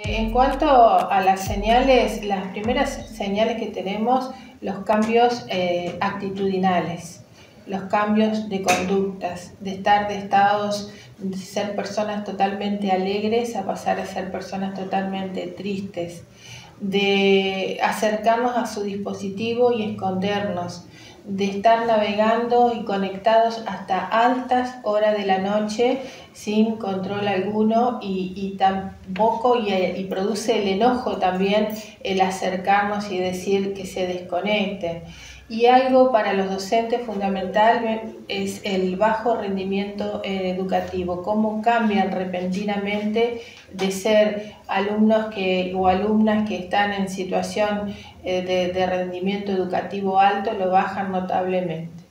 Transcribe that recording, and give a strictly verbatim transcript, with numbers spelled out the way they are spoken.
En cuanto a las señales, las primeras señales que tenemos, los cambios eh, actitudinales, los cambios de conductas, de estar de estados, de ser personas totalmente alegres a pasar a ser personas totalmente tristes, de acercarnos a su dispositivo y escondernos, de estar navegando y conectados hasta altas horas de la noche sin control alguno y, y tampoco y, y produce el enojo también el acercarnos y decir que se desconecten. Y algo para los docentes fundamental es el bajo rendimiento educativo, cómo cambian repentinamente de ser alumnos que, o alumnas que están en situación de, de rendimiento educativo alto, lo bajan notablemente.